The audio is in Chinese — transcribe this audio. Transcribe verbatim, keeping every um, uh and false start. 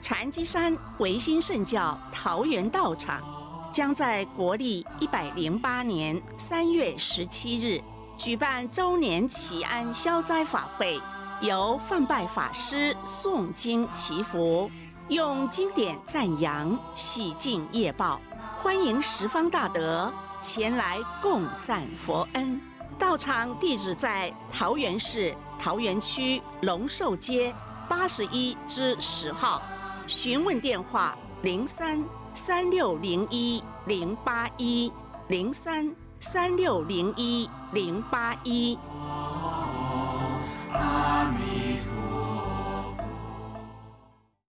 禅机山维新圣教桃园道场将在国历一百零八年三月十七日举办周年祈安消灾法会，由范拜法师诵经祈福，用经典赞扬，洗净业报，欢迎十方大德前来共赞佛恩。道场地址在桃园市桃园区龙寿街八十一之十号，询问电话零三三六零一零八一零三三六零一零八一。